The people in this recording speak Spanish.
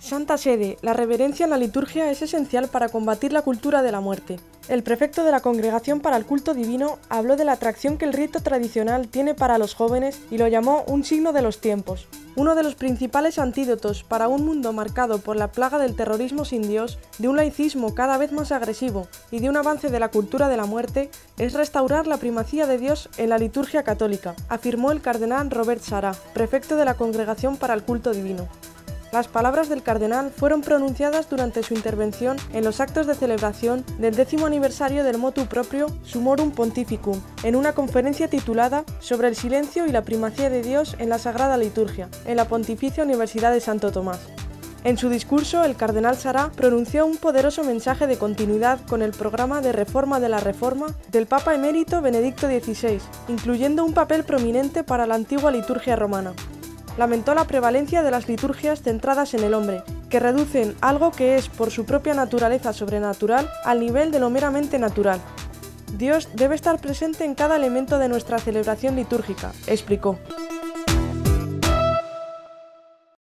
Santa Sede, la reverencia en la liturgia es esencial para combatir la cultura de la muerte. El prefecto de la Congregación para el Culto Divino habló de la atracción que el rito tradicional tiene para los jóvenes y lo llamó un signo de los tiempos. Uno de los principales antídotos para un mundo marcado por la plaga del terrorismo sin Dios, de un laicismo cada vez más agresivo y de un avance de la cultura de la muerte, es restaurar la primacía de Dios en la liturgia católica, afirmó el cardenal Robert Sarah, prefecto de la Congregación para el Culto Divino. Las palabras del cardenal fueron pronunciadas durante su intervención en los actos de celebración del 10º aniversario del motu proprio Summorum Pontificum, en una conferencia titulada Sobre el silencio y la primacía de Dios en la Sagrada Liturgia, en la Pontificia Universidad de Santo Tomás. En su discurso, el cardenal Sarah pronunció un poderoso mensaje de continuidad con el programa de reforma de la Reforma del Papa emérito Benedicto XVI, incluyendo un papel prominente para la antigua liturgia romana. Lamentó la prevalencia de las liturgias centradas en el hombre, que reducen algo que es por su propia naturaleza sobrenatural al nivel de lo meramente natural. Dios debe estar presente en cada elemento de nuestra celebración litúrgica, explicó.